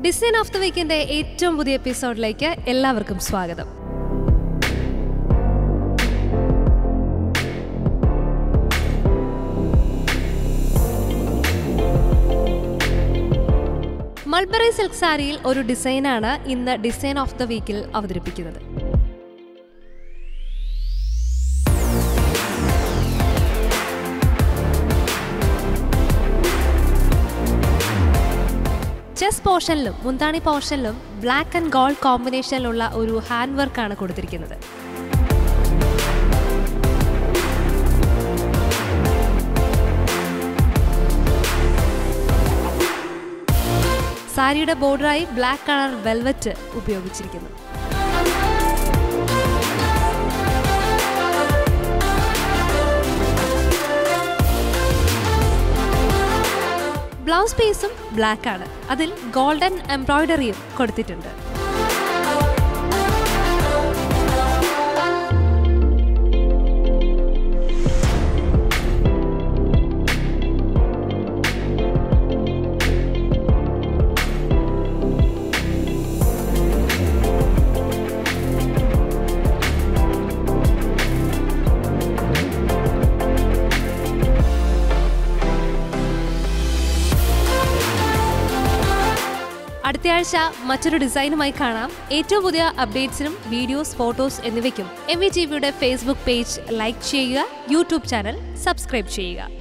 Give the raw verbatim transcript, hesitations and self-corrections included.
Design of the വീക്കിന്റെ ഏറ്റവും പുതിയ എപ്പിസോഡിലേക്ക് എല്ലാവർക്കും സ്വാഗതം. മൾബറി സിൽക്ക് സാരിയിൽ ഒരു ഡിസൈനാണ് ഇന്ന് ഡിസൈൻ ഓഫ് ദ വീക്കിൽ അവതരിപ്പിക്കുന്നത്. ചെസ്റ്റ് പോർഷനിലും മുന്താണി പോർഷനിലും ബ്ലാക്ക് ആൻഡ് ഗോൾഡ് കോമ്പിനേഷനിലുള്ള ഒരു ഹാൻഡ് വർക്കാണ് കൊടുത്തിരിക്കുന്നത്. സാരിയുടെ ബോർഡറായി ബ്ലാക്ക് കളർ വെൽവെറ്റ് ഉപയോഗിച്ചിരിക്കുന്നു. ബ്ലൗസ് പീസും ബ്ലാക്ക് ആണ്, അതിൽ ഗോൾഡൻ എംബ്രോയിഡറിയും കൊടുത്തിട്ടുണ്ട്. അടുത്തയാഴ്ച മറ്റൊരു ഡിസൈനുമായി കാണാം. ഏറ്റവും പുതിയ അപ്ഡേറ്റ്സിനും വീഡിയോസ്, ഫോട്ടോസ് എന്നിവയ്ക്കും എം വി ടി വിയുടെ ഫേസ്ബുക്ക് പേജ് ലൈക്ക് ചെയ്യുക, യൂട്യൂബ് ചാനൽ സബ്സ്ക്രൈബ് ചെയ്യുക.